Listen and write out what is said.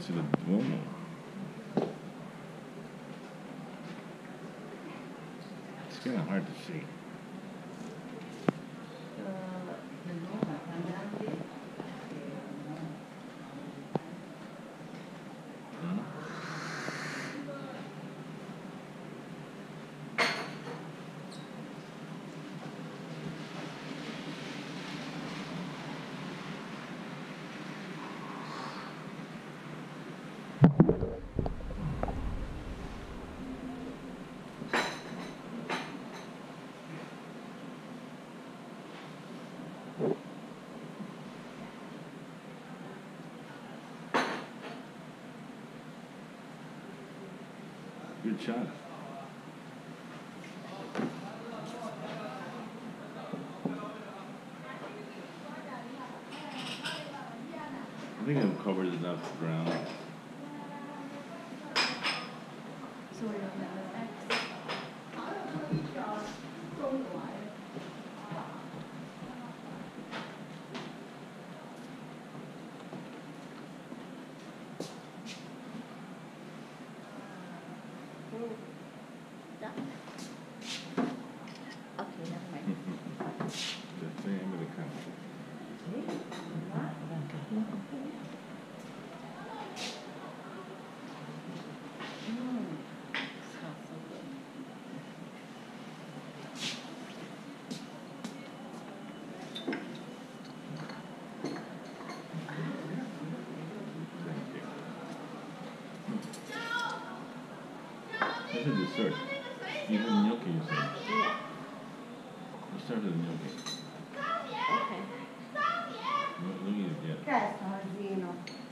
Piazza del Duomo. It's kind of hard to see. Good shot. I think I've covered enough ground. Okay, never mind. That's the name of the country. Smells so good. This is dessert. You have gnocchi, you said. Yeah. Let's start with the gnocchi. Okay. What do you get? Che è sto asino?